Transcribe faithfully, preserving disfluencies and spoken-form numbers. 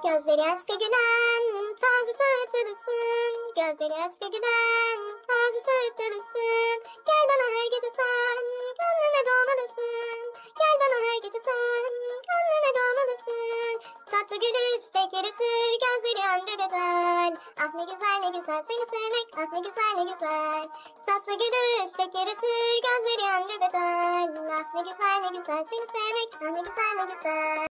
Gözleri aşka gülen, taze söğütlemesin. Gözleri aşka gülen, taze söğütlemesin. Gel bana her gece sen, gönlüme doğmalısın. Gel bana her gece sen, gönlüme doğmalısın. Tatlı gülüş pek yarışır, gözleri ömrü bedel. Ah ne güzel ne güzel seni sevmek, ah ne güzel ne güzel. Tatlı gülüş pek yarışır, gözleri ömrü bedel. Ah ne güzel ne güzel seni sevmek, ah ne güzel ne güzel.